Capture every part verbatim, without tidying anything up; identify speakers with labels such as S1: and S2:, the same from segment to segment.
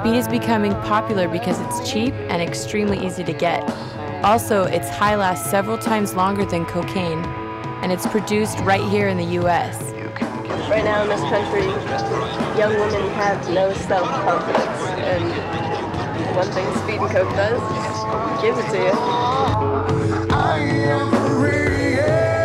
S1: Speed is becoming popular because it's cheap and extremely easy to get. Also, its high lasts several times longer than cocaine, and it's produced right here in the U S
S2: Right now in this country, young women have no self-confidence, and one thing speed and coke does, gives it to you. I am free,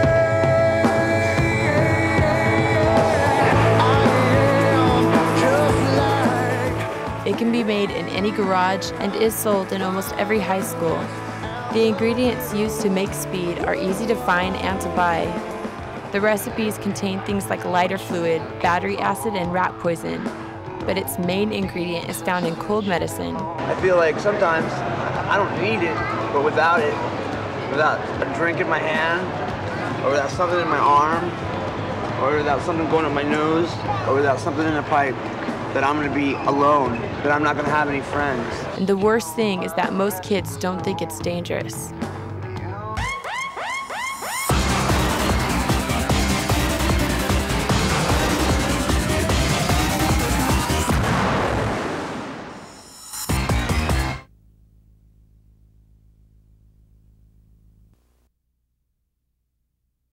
S1: It can be made in any garage and is sold in almost every high school. The ingredients used to make speed are easy to find and to buy. The recipes contain things like lighter fluid, battery acid, and rat poison, but its main ingredient is found in cold medicine.
S3: I feel like sometimes I don't need it, but without it, without a drink in my hand, or without something in my arm, or without something going up my nose, or without something in the pipe, that I'm gonna be alone, that I'm not gonna have any friends.
S1: And the worst thing is that most kids don't think it's dangerous.